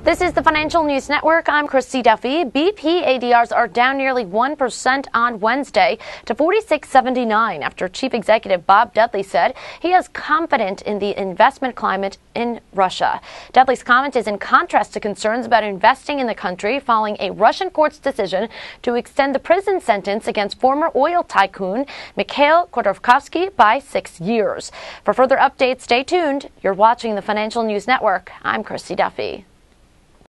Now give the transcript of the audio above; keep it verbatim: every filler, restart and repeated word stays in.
This is the Financial News Network. I'm Christy Duffy. B P A D Rs are down nearly one percent on Wednesday to forty-six seventy-nine after Chief Executive Bob Dudley said he is confident in the investment climate in Russia. Dudley's comment is in contrast to concerns about investing in the country following a Russian court's decision to extend the prison sentence against former oil tycoon Mikhail Khodorkovsky by six years. For further updates, stay tuned. You're watching the Financial News Network. I'm Christy Duffy.